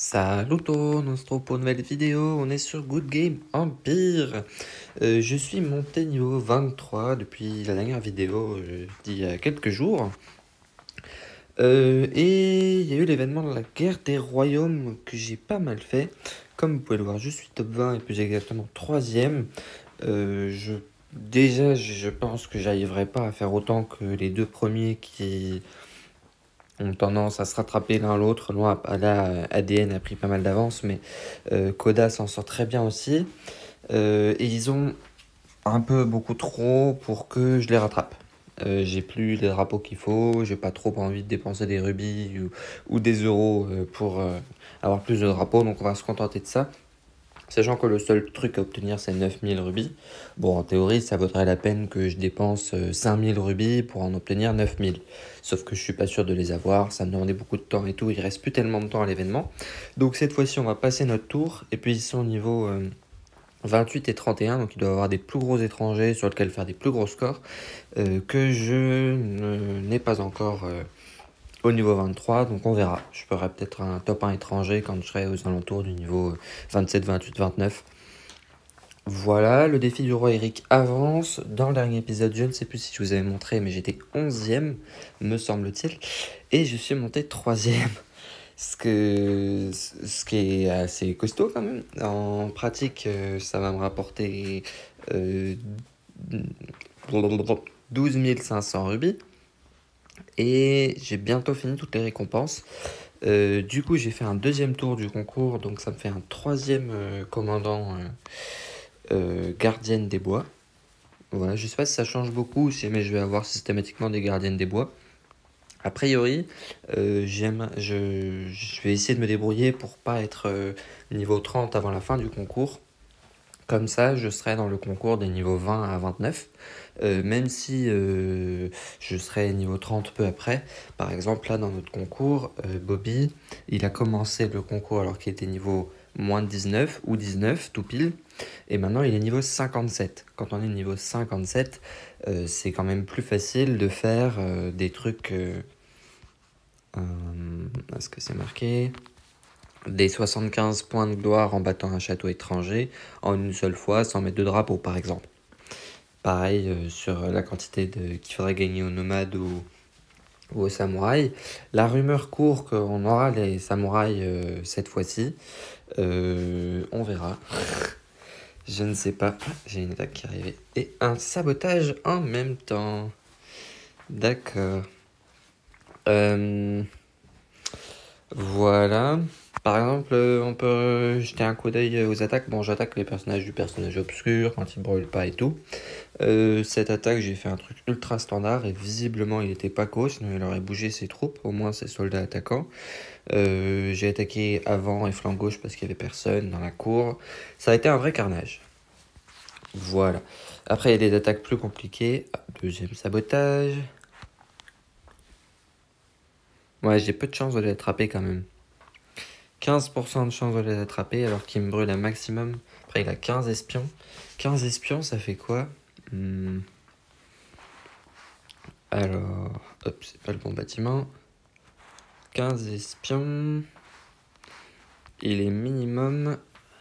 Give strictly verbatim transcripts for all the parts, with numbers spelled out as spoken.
Salut tout, on se retrouve pour une nouvelle vidéo, on est sur Good Game Empire. Euh, je suis monté niveau vingt-trois depuis la dernière vidéo euh, d'il y a quelques jours. Euh, et il y a eu l'événement de la guerre des royaumes que j'ai pas mal fait. Comme vous pouvez le voir, je suis top vingt et plus exactement troisième. Euh, je, déjà, je, je pense que j'arriverai pas à faire autant que les deux premiers qui ont tendance à se rattraper l'un l'autre. Moi, là, A D N a pris pas mal d'avance, mais euh, Koda s'en sort très bien aussi. Euh, et ils ont un peu beaucoup trop pour que je les rattrape. Euh, j'ai plus les drapeaux qu'il faut, j'ai pas trop envie de dépenser des rubis ou, ou des euros euh, pour euh, avoir plus de drapeaux, donc on va se contenter de ça. Sachant que le seul truc à obtenir c'est neuf mille rubis. Bon, en théorie, ça vaudrait la peine que je dépense euh, cinq mille rubis pour en obtenir neuf mille. Sauf que je suis pas sûr de les avoir, ça me demandait beaucoup de temps et tout, il reste plus tellement de temps à l'événement. Donc cette fois-ci, on va passer notre tour. Et puis ils sont au niveau euh, vingt-huit et trente et un, donc il doit y avoir des plus gros étrangers sur lesquels faire des plus gros scores euh, que je n'ai pas encore euh, au niveau vingt-trois, donc on verra. Je ferai peut-être un top un étranger quand je serai aux alentours du niveau vingt-sept, vingt-huit, vingt-neuf. Voilà, le défi du roi Eric avance. Dans le dernier épisode, je ne sais plus si je vous avais montré, mais j'étais onzième, me semble-t-il. Et je suis monté troisième. Ce, que, ce qui est assez costaud quand même. En pratique, euh, ça va me rapporter euh, douze mille cinq cents rubis. Et j'ai bientôt fini toutes les récompenses. Euh, du coup, j'ai fait un deuxième tour du concours, donc ça me fait un troisième euh, commandant euh, euh, gardienne des bois. Voilà, je sais pas si ça change beaucoup, mais je vais avoir systématiquement des gardiennes des bois. A priori, euh, j'aime, je, je vais essayer de me débrouiller pour pas être euh, niveau trente avant la fin du concours. Comme ça, je serai dans le concours des niveaux vingt à vingt-neuf, euh, même si euh, je serai niveau trente peu après. Par exemple, là, dans notre concours, euh, Bobby, il a commencé le concours alors qu'il était niveau moins de dix-neuf ou dix-neuf, tout pile. Et maintenant, il est niveau cinquante-sept. Quand on est niveau cinquante-sept, euh, c'est quand même plus facile de faire euh, des trucs... Euh, euh, est-ce que c'est marqué ? Des soixante-quinze points de gloire en battant un château étranger en une seule fois sans mettre de drapeau par exemple. Pareil euh, sur la quantité de qu'il faudrait gagner aux nomades ou, ou aux samouraïs. La rumeur court qu'on aura les samouraïs euh, cette fois-ci. Euh, on verra. Je ne sais pas. J'ai une attaque qui arrivait. Et un sabotage en même temps. D'accord. Euh, voilà. Par exemple, euh, on peut jeter un coup d'œil aux attaques. Bon, j'attaque les personnages du personnage obscur quand il brûle pas et tout. Euh, cette attaque, j'ai fait un truc ultra standard et visiblement il était pas co, sinon il aurait bougé ses troupes, au moins ses soldats attaquants. Euh, j'ai attaqué avant et flanc gauche parce qu'il y avait personne dans la cour. Ça a été un vrai carnage. Voilà. Après, il y a des attaques plus compliquées. Deuxième sabotage. Ouais, j'ai peu de chance de les attraper quand même. quinze pour cent de chance de les attraper alors qu'il me brûle un maximum. Après, il a quinze espions. quinze espions, ça fait quoi? hmm. Alors, hop, c'est pas le bon bâtiment. quinze espions. Il est minimum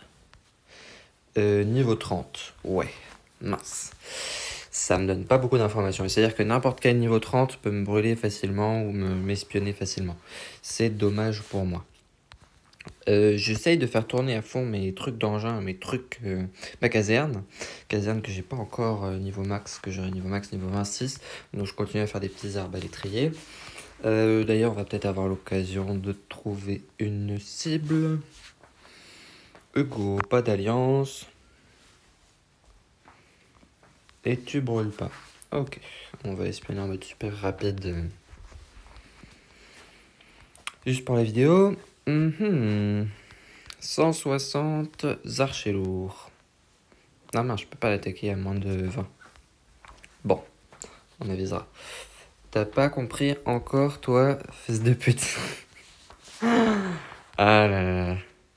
euh, niveau trente. Ouais, mince. Ça me donne pas beaucoup d'informations. C'est-à-dire que n'importe quel niveau trente peut me brûler facilement ou me m'espionner facilement. C'est dommage pour moi. Euh, J'essaye de faire tourner à fond mes trucs d'engin, mes trucs, euh, ma caserne. Caserne que j'ai pas encore euh, niveau max, que j'aurai niveau max niveau vingt-six. Donc je continue à faire des petits arbres à l'étrier. Euh, D'ailleurs, on va peut-être avoir l'occasion de trouver une cible. Hugo, pas d'alliance. Et tu brûles pas. Ok, on va espionner en mode super rapide. Juste pour la vidéo. Mm-hmm. cent soixante archers lourds. Non, non, je peux pas l'attaquer à moins de vingt. Bon, on avisera. T'as pas compris encore, toi, fils de pute. Ah là là.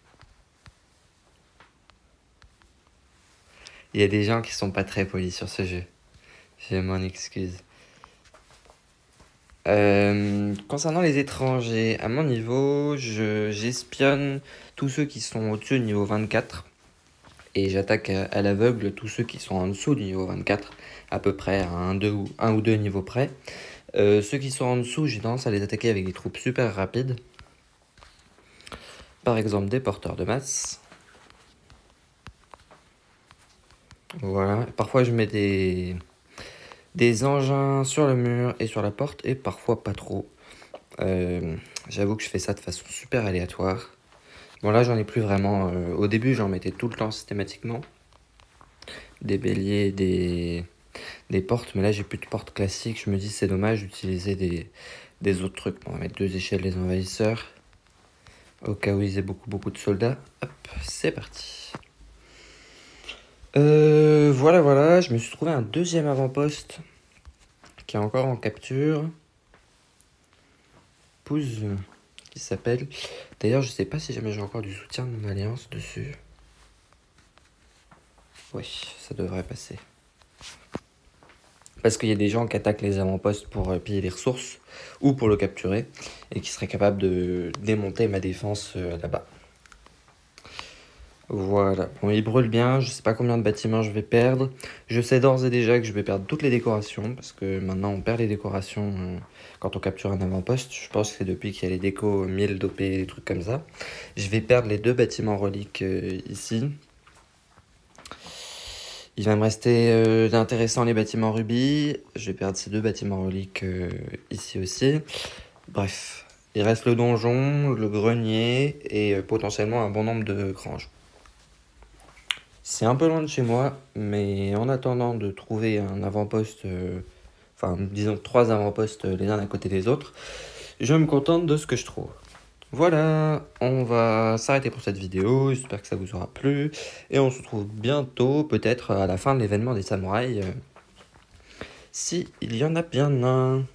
Il y a des gens qui sont pas très polis sur ce jeu. Je m'en excuse. Euh, concernant les étrangers, à mon niveau, je j'espionne tous ceux qui sont au-dessus du niveau vingt-quatre et j'attaque à, à l'aveugle tous ceux qui sont en dessous du niveau vingt-quatre, à peu près à un, deux ou, un ou deux niveaux près. Euh, ceux qui sont en dessous, j'ai tendance à les attaquer avec des troupes super rapides. Par exemple, des porteurs de masse. Voilà. Parfois, je mets des, des engins sur le mur et sur la porte, et parfois pas trop. Euh, J'avoue que je fais ça de façon super aléatoire. Bon, là, j'en ai plus vraiment. Euh, au début, j'en mettais tout le temps systématiquement. Des béliers, des, des portes, mais là, j'ai plus de portes classiques. Je me dis, c'est dommage d'utiliser des, des autres trucs. Bon, on va mettre deux échelles des envahisseurs. Au cas où ils aient beaucoup, beaucoup de soldats. Hop, c'est parti. Euh, voilà, voilà, je me suis trouvé un deuxième avant-poste qui est encore en capture. Pouze, qui s'appelle. D'ailleurs, je sais pas si jamais j'ai encore du soutien de mon alliance dessus. Oui, ça devrait passer. Parce qu'il y a des gens qui attaquent les avant-postes pour euh, piller les ressources ou pour le capturer et qui seraient capables de démonter ma défense euh, là-bas. Voilà, bon, il brûle bien, je sais pas combien de bâtiments je vais perdre. Je sais d'ores et déjà que je vais perdre toutes les décorations, parce que maintenant on perd les décorations euh, quand on capture un avant-poste. Je pense que c'est depuis qu'il y a les décos mille d'O P, des trucs comme ça. Je vais perdre les deux bâtiments reliques euh, ici. Il va me rester euh, d'intéressant les bâtiments rubis. Je vais perdre ces deux bâtiments reliques euh, ici aussi. Bref, il reste le donjon, le grenier et euh, potentiellement un bon nombre de granges. C'est un peu loin de chez moi, mais en attendant de trouver un avant-poste, euh, enfin disons trois avant-postes les uns à côté des autres, je me contente de ce que je trouve. Voilà, on va s'arrêter pour cette vidéo, j'espère que ça vous aura plu, et on se retrouve bientôt, peut-être à la fin de l'événement des samouraïs, euh, si il y en a bien un.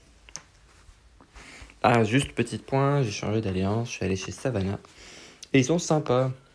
Ah, juste petit point, j'ai changé d'alliance, je suis allé chez Savannah, et ils sont sympas.